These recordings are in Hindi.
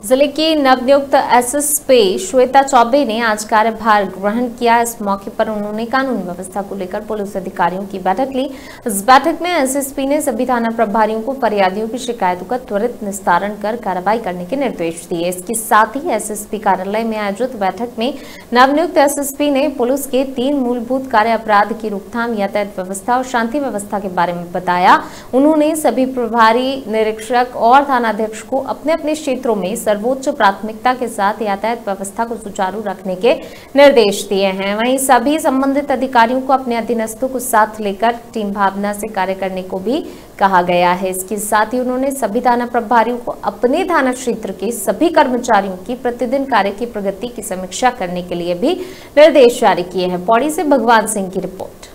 जिले की नवनियुक्त एसएसपी श्वेता चौबे ने आज कार्यभार ग्रहण किया। इस मौके पर उन्होंने कानून व्यवस्था को लेकर पुलिस अधिकारियों की बैठक ली। इस बैठक में एसएसपी ने सभी थाना प्रभारियों को फरियादियों की शिकायतों का त्वरित निस्तारण कर कार्रवाई करने के निर्देश दिए। इसके साथ ही एसएसपी कार्यालय में आयोजित बैठक में नवनियुक्त एसएसपी ने पुलिस के 3 मूलभूत कार्य अपराध की रोकथाम, यातायात व्यवस्था और शांति व्यवस्था के बारे में बताया। उन्होंने सभी प्रभारी निरीक्षक और थानाध्यक्ष को अपने अपने क्षेत्रों में सर्वोच्च प्राथमिकता के साथ यातायात व्यवस्था को सुचारू रखने के निर्देश दिए हैं। वहीं सभी संबंधित अधिकारियों को अपने अधीनस्थों को साथ लेकर टीम भावना से कार्य करने को भी कहा गया है। इसके साथ ही उन्होंने सभी थाना प्रभारियों को अपने थाना क्षेत्र के सभी कर्मचारियों की प्रतिदिन कार्य की प्रगति की समीक्षा करने के लिए भी निर्देश जारी किए हैं। पौड़ी से भगवान सिंह की रिपोर्ट।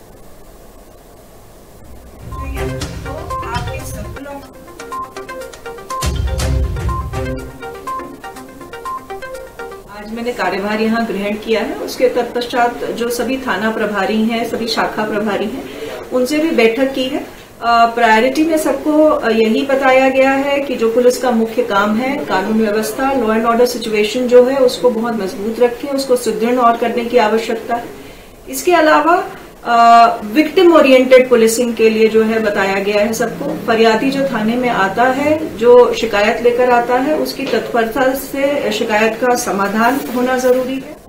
आज मैंने कार्यभार यहाँ ग्रहण किया है। उसके तत्पश्चात जो सभी थाना प्रभारी हैं, सभी शाखा प्रभारी हैं, उनसे भी बैठक की है। प्रायोरिटी में सबको यही बताया गया है कि जो पुलिस का मुख्य काम है, कानून व्यवस्था, लॉ एंड ऑर्डर सिचुएशन जो है उसको बहुत मजबूत रखें, उसको सुदृढ़ और करने की आवश्यकता है। इसके अलावा विक्टिम ओरिएंटेड पुलिसिंग के लिए जो है बताया गया है सबको। फरियादी जो थाने में आता है, जो शिकायत लेकर आता है, उसकी तत्परता से शिकायत का समाधान होना जरूरी है।